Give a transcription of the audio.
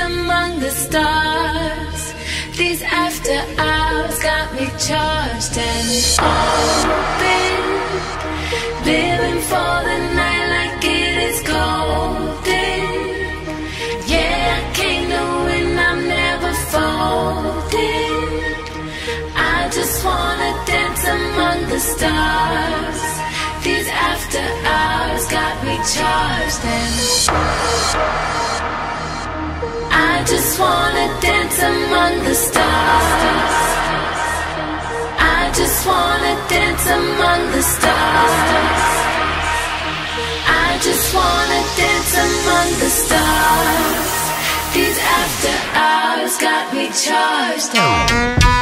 among the stars. These after hours got me charged and open, living for the night like it is golden. Yeah, I came to win, I'm never folding. I just wanna dance among the stars. These after hours got me charged and I just wanna dance among the stars. I just wanna dance among the stars. I just wanna dance among the stars. These after hours got me charged.